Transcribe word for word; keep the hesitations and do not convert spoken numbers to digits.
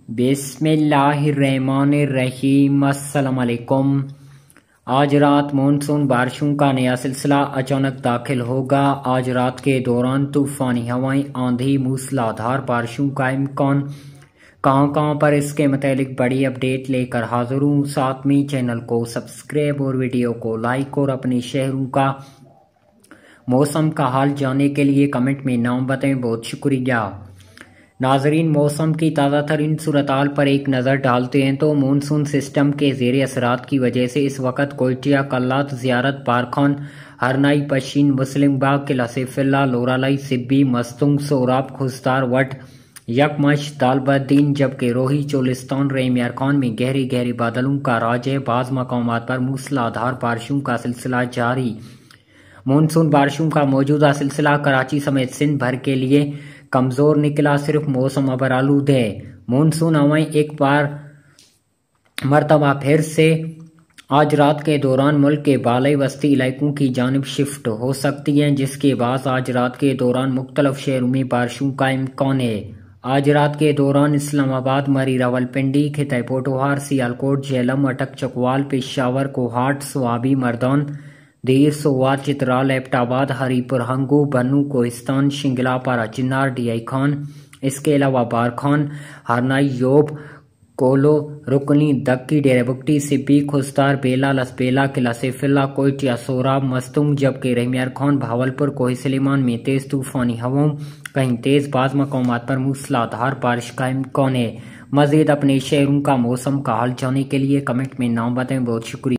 بسم اللہ الرحمن الرحیم۔ السلام علیکم۔ آج رات مونسون بارشوں کا نیا سلسلہ اچانک داخل ہوگا۔ آج رات کے دوران طوفانی ہوائیں، آندھی، موسلادھار بارشوں کا امکان۔ کہاں کہاں پر اس کے متعلق بڑی اپڈیٹ لے کر حاضر ہوں۔ ساتھ چینل کو سبسکرائب اور ویڈیو کو لائک اور اپنے شہروں کا موسم کا حال جاننے کے لیے کمنٹ میں نام بتائیں۔ بہت شکریہ۔ ناظرین، موسم کی تازہ ترین صورتحال پر ایک نظر ڈالتے ہیں تو مونسون سسٹم کے زیر اثرات کی وجہ سے اس وقت کوئٹہ، کلات، زیارت، بارکھان، ہرنائی، پشین، مسلم باغ، قلعہ سیف اللہ، لورالائی، سبی، مستنگ، سوراب، خوزدار، وٹ، یکمش، دالبدین، جبکہ روہی، چولستان، ریمیار خان میں گہرے گہرے بادلوں کا راج ہے۔ بعض مقامات پر موسلادھار بارشوں کا سلسلہ جاری۔ مونسون بارشوں کا موجودہ سلسلہ کراچی سمیت سندھ بھر کے لیے کمزور نکلا، صرف موسم ابر آلود ہے۔ مونسون ہوائیں ایک بار مرتبہ پھر سے آج رات کے دوران ملک کے بالائی وسطی علاقوں کی جانب شفٹ ہو سکتی ہیں، جس کے بعد آج رات کے دوران مختلف شہروں میں بارشوں کا امکان ہے۔ آج رات کے دوران اسلام آباد، مری، راولپنڈی، خطہ پوٹوہار، سیالکوٹ، جہلم، اٹک، چکوال، پشاور، کوہاٹ، سوابی، مردان، دیر، سوات، چترال، ایبٹ آباد، ہری پور، ہنگو، بنو، کوہستان، شنگلا، پارا چنار، ڈی آئی خان، اس کے علاوہ بارکھان، ہرنائی، یوب، کولو، رکنی، دکی، ڈیرہ بگٹی، سبی، خوزدار، بیلا، لسبیلا، قلعہ سیف اللہ، کوئٹہ، سوراب، مستنگ، جبکہ رحمیار خان، بھاولپور، کوہ سلیمان میں تیز طوفانی ہواؤں، کہیں تیز، بعض مقامات پر موسلادھار بارش کا امکان ہے۔ مزید اپنے شہروں کا موسم کا حال جاننے کے لیے کمنٹ میں نام بتائیں۔ بہت شکریہ۔